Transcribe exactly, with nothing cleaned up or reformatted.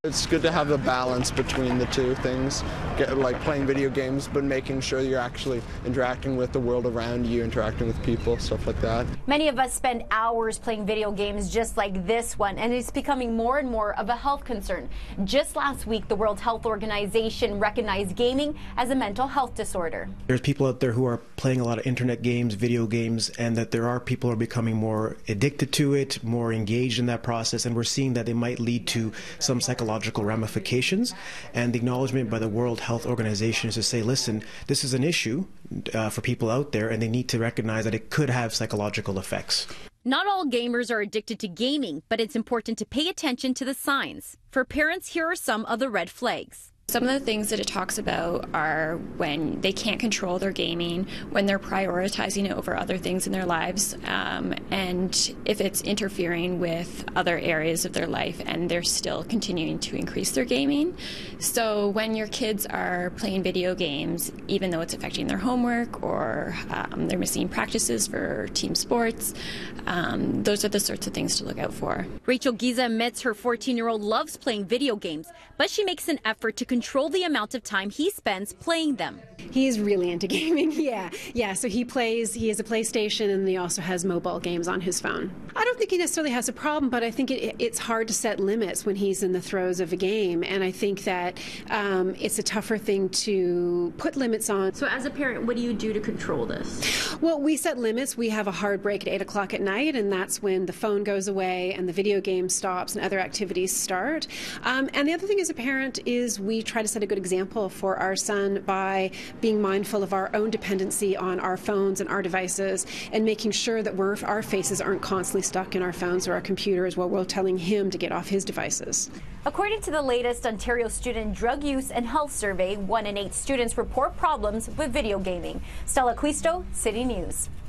It's good to have a balance between the two things, Get, like playing video games, but making sure you're actually interacting with the world around you, interacting with people, stuff like that. Many of us spend hours playing video games just like this one, and it's becoming more and more of a health concern. Just last week, the World Health Organization recognized gaming as a mental health disorder. There's people out there who are playing a lot of internet games, video games, and that there are people who are becoming more addicted to it, more engaged in that process, and we're seeing that it might lead to some psychological ramifications. And the acknowledgement by the World Health Organization is to say, listen, this is an issue uh, for people out there, and they need to recognize that it could have psychological effects. Not all gamers are addicted to gaming, but it's important to pay attention to the signs. For parents, here are some of the red flags. Some of the things that it talks about are when they can't control their gaming, when they're prioritizing it over other things in their lives, um, and if it's interfering with other areas of their life and they're still continuing to increase their gaming. So when your kids are playing video games, even though it's affecting their homework or um, they're missing practices for team sports, um, those are the sorts of things to look out for. Rachel Giza admits her fourteen-year-old loves playing video games, but she makes an effort to control the amount of time he spends playing them. He's really into gaming, yeah. Yeah, so he plays, he has a PlayStation and he also has mobile games on his phone. I don't think he necessarily has a problem, but I think it, it's hard to set limits when he's in the throes of a game, and I think that um, it's a tougher thing to put limits on. So as a parent, what do you do to control this? Well, we set limits. We have a hard break at eight o'clock at night, and that's when the phone goes away and the video game stops and other activities start. Um, and the other thing as a parent is we try to set a good example for our son by being mindful of our own dependency on our phones and our devices, and making sure that we're, our faces aren't constantly stuck in our phones or our computers while we're telling him to get off his devices. According to the latest Ontario Student Drug Use and Health Survey, one in eight students report problems with video gaming. Stella Quisto, City News.